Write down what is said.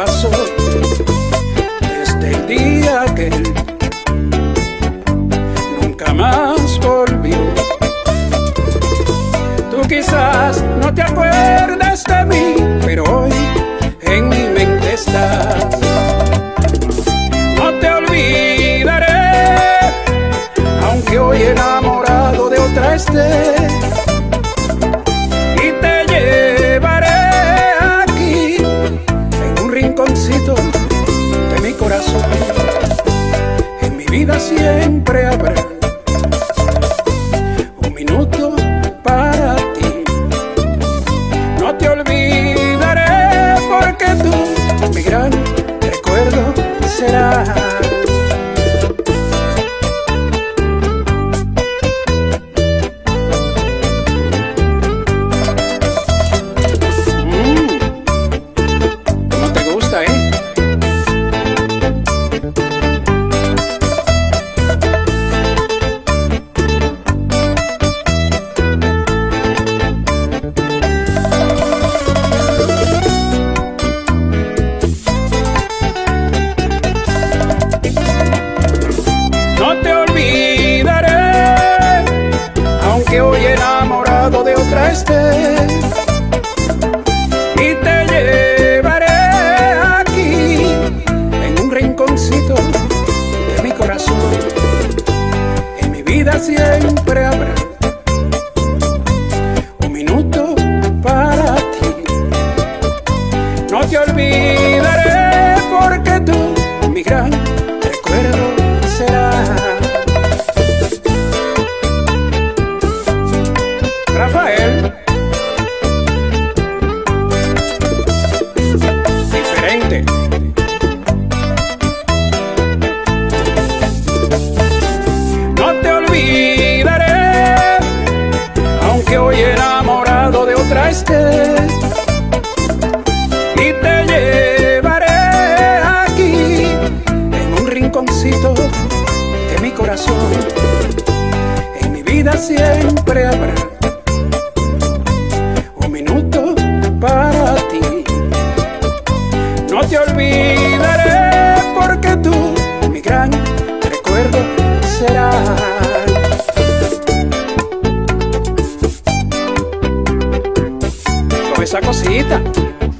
pasó desde el día que él nunca más volvió. Tú quizás no te acuerdas de mí, pero hoy en mi mente estás. No te olvidaré, aunque hoy enamorado de otra estés. Y te llevaré aquí, en un rinconcito de mi corazón. En mi vida siempre habrá un minuto para ti. No te olvidaré, porque tú mi gran recuerdo serás. ¿Cómo te gusta, No te olvidaré, aunque hoy enamorado de otra estés. Y te llevaré aquí, en un rinconcito de mi corazón. En mi vida siempre habrá un minuto para ti. No te olvidaré, porque tú mi gran recuerdo serás. Rafael, diferente. No te olvidaré, aunque hoy enamorado de otra estés. Y te llevaré aquí, en un rinconcito de mi corazón. En mi vida siempre habrá un minuto para ti. No te olvidaré, porque tú mi gran recuerdo serás. Con esa cosita